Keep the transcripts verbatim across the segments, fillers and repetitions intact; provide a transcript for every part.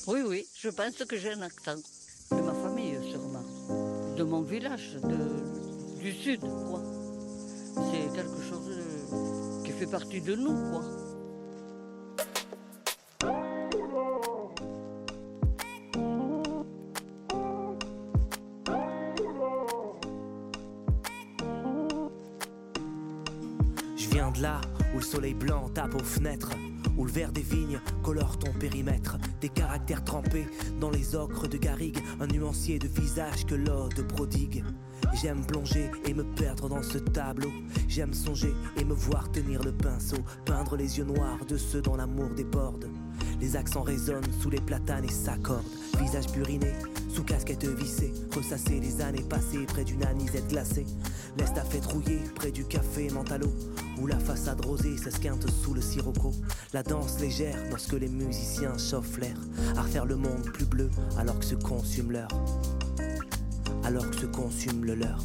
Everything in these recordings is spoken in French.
Oui, oui, je pense que j'ai un accent. De ma famille, sûrement. De mon village, de, du sud, quoi. C'est quelque chose de- qui fait partie de nous, quoi. Je viens de là où le soleil blanc tape aux fenêtres, où le vert des vignes colore ton périmètre. Des caractères trempés dans les ocres de garrigue, un nuancier de visage que l'ode prodigue. J'aime plonger et me perdre dans ce tableau. J'aime songer et me voir tenir le pinceau, peindre les yeux noirs de ceux dont l'amour déborde. Les accents résonnent sous les platanes et s'accordent. Visage buriné, sous casquette vissée, ressasser les années passées près d'une anisette glacée. L'estafette rouillée près du café Mentalo, où la façade rosée s'esquinte sous le sirocco. La danse légère lorsque les musiciens chauffent l'air, à refaire le monde plus bleu alors que se consume l'heure, alors que se consume le leur.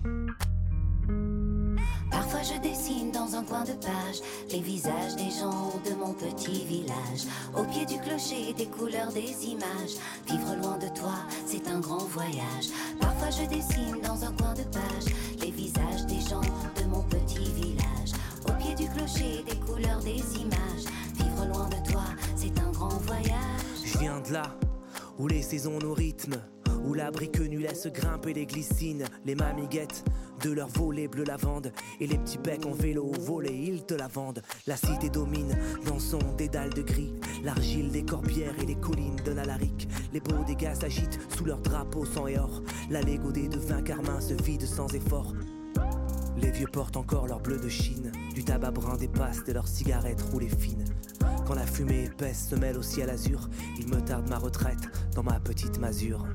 Parfois je dessine dans un coin de page les visages des gens de mon petit village. Au pied du clocher, des couleurs, des images. Vivre loin de toi, c'est un grand voyage. Parfois je dessine dans un coin de page les visages des gens de mon petit village. Au pied du clocher, des couleurs, des images. Vivre loin de toi, c'est un grand voyage. Je viens de là, où les saisons nous rythment, où la brique nue laisse grimper les glycines, les mamiguettes de leur volet bleu lavande, et les petits becs en vélo volés, ils te la vendent. La cité domine dans son dédale de gris, l'argile des corbières et les collines de l'Alaric. Les beaux dégâts s'agitent sous leurs drapeaux sang et or, l'allée godée de vin carmin se vide sans effort. Les vieux portent encore leur bleu de Chine, du tabac brun des pastes et leurs cigarettes roulées fines. Quand la fumée épaisse se mêle au ciel azur, il me tarde ma retraite dans ma petite masure.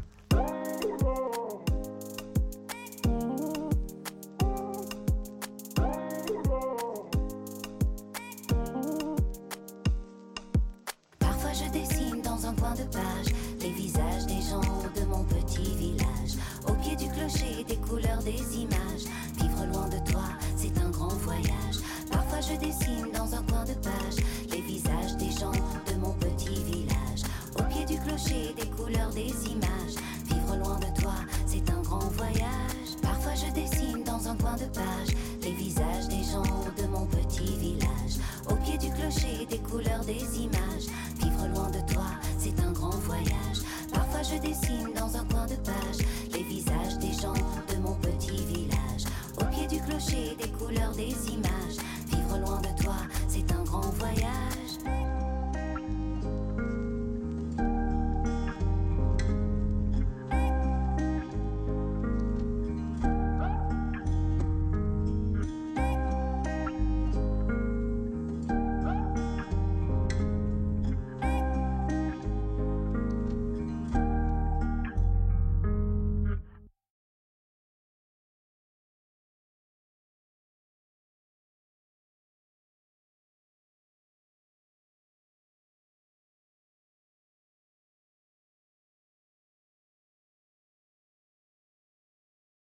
Parfois je dessine dans un coin de page les visages des gens de mon petit village. Au pied du clocher, des couleurs, des images. Vivre loin de toi, c'est un grand voyage. Parfois je dessine dans un coin de page les visages des gens de mon petit village. Au pied du clocher, des couleurs, des images. Vivre loin de toi, c'est un grand voyage. Parfois je dessine dans un coin de page les visages des gens de mon petit village. Au pied du clocher, des couleurs, des images. Vivre loin de toi, c'est un grand voyage. Parfois je dessine dans un coin de page les visages des gens de mon petit village. Au pied du clocher, des couleurs, des images.